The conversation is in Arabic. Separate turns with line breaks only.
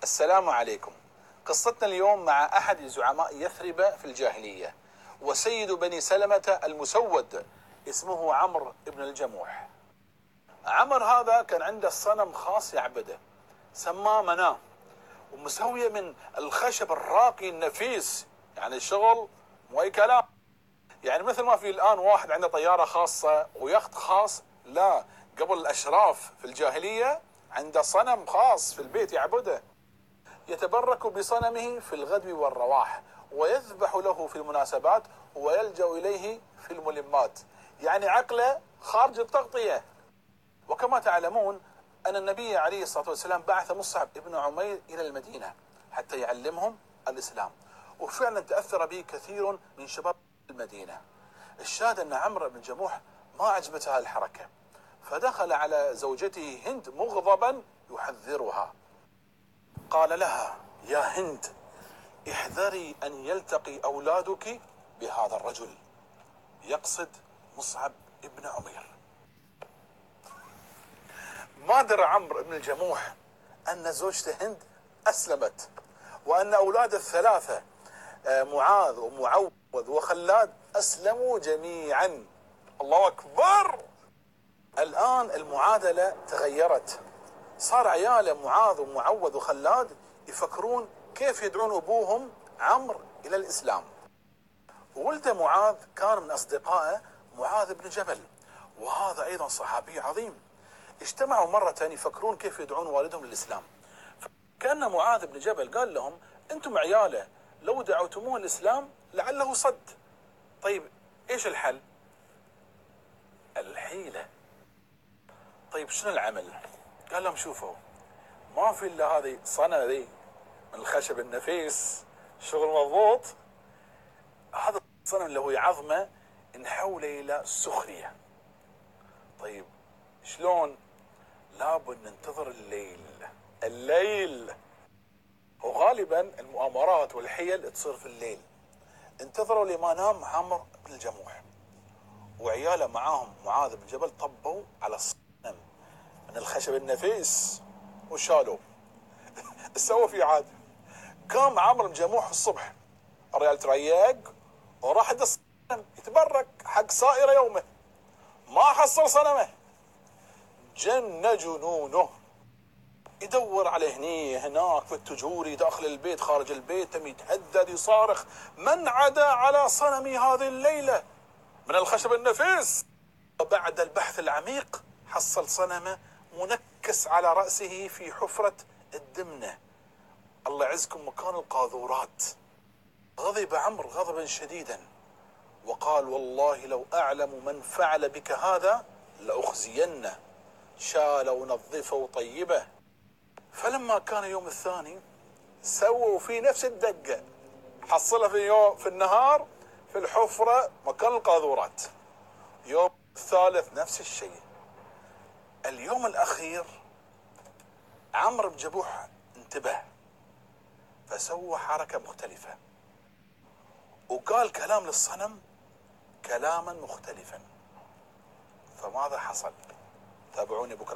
السلام عليكم. قصتنا اليوم مع أحد زعماء يثرب في الجاهلية وسيد بني سلمة المسود، اسمه عمرو بن الجموح. عمرو هذا كان عنده صنم خاص يعبده سماه مناه، ومسوية من الخشب الراقي النفيس، يعني الشغل مو أي كلام. يعني مثل ما في الآن واحد عنده طيارة خاصة ويخت خاص، لا، قبل الأشراف في الجاهلية عنده صنم خاص في البيت يعبده، يتبرك بصنمه في الغدو والرواح، ويذبح له في المناسبات، ويلجأ إليه في الملمات، يعني عقله خارج التغطية. وكما تعلمون أن النبي عليه الصلاة والسلام بعث مصعب بن عمير إلى المدينة حتى يعلمهم الإسلام، وفعلا تأثر به كثير من شباب المدينة. الشاهد أن عمرو بن جموح ما عجبتها الحركة، فدخل على زوجته هند مغضبا يحذرها. قال لها: يا هند، احذري أن يلتقي أولادك بهذا الرجل، يقصد مصعب بن عمير. ما درى عمرو بن الجموح أن زوجته هند أسلمت، وأن أولاد الثلاثة معاذ ومعوذ وخلاد أسلموا جميعا. الله أكبر! الآن المعادلة تغيرت، صار عياله معاذ ومعوذ وخلاد يفكرون كيف يدعون أبوهم عمرو إلى الإسلام. ولده معاذ كان من أصدقائه معاذ بن جبل، وهذا أيضا صحابي عظيم. اجتمعوا مرة يفكرون كيف يدعون والدهم للإسلام، فكان معاذ بن جبل قال لهم: أنتم عياله لو دعوتموه الإسلام لعله صد. طيب إيش الحل؟ الحيلة. طيب شنو العمل؟ قال لهم: شوفوا، ما في إلا هذه صنة ذي من الخشب النفيس، شغل مضبوط. هذا الصنم اللي هو عظمه نحوله إلى سخرية. طيب شلون؟ لابد ننتظر الليل. وغالبا المؤامرات والحيل تصير في الليل. انتظروا لما نام عمرو بن الجموح، وعياله معاهم معاذ بن جبل طبوا على الصنم من الخشب النفيس وشالوه. سووا في عاد. قام عمرو بن جموح الصبح، الرجال تريق وراح عند الصنم يتبرك حق سائر يومه، ما حصل صنمه. جن جنونه، يدور على هني هناك في التجوري، داخل البيت خارج البيت، تم يتهدد يصارخ: من عدا على صنمي هذه الليلة من الخشب النفيس؟ وبعد البحث العميق حصل صنمه منكس على رأسه في حفرة الدمنة، الله يعزكم، مكان القاذورات. غضب عمرو غضبا شديدا وقال: والله لو أعلم من فعل بك هذا لأخزينه، شال ونظفه وطيبه. فلما كان يوم الثاني سووا في نفس الدقة، حصلها في النهار في الحفرة مكان القاذورات. يوم الثالث نفس الشيء. اليوم الأخير عمرو بن جموح انتبه، فسوى حركة مختلفة وقال كلام للصنم كلاما مختلفا. فماذا حصل؟ تابعوني بكرة.